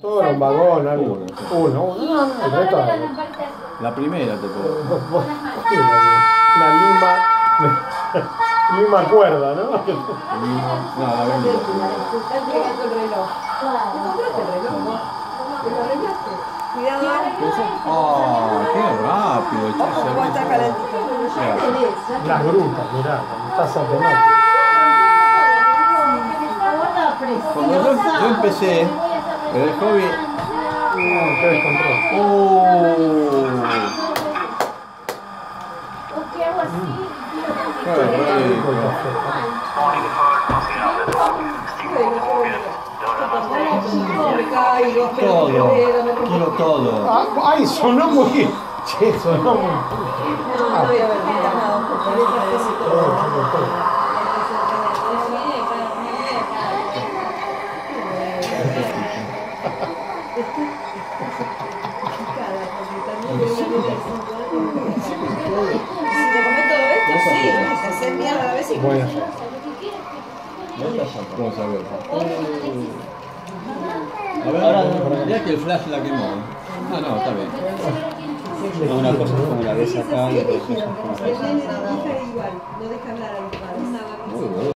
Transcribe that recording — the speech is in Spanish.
Todo era un vagón, algo. Uno. El resto. La primera te puedo. Una lima cuerda, ¿no? No, la vendí. Cuidado. ¡Ah! ¡Qué rápido! Ojo, está calentito. Las grutas, mirá, con taza de mate. Cuando yo empecé, pero el hobby. Qué descontrol. Qué rico. Todo, quiero todo. Ay, sonó muy. Che, sonó muy. Bueno. Vamos a ver. Ahora, mirá que el flash la quemó. Ah, no, está bien. Una cosa es como la ves acá y otra cosa es como la ves acá. Igual, no deja hablar a los padres. Muy bueno.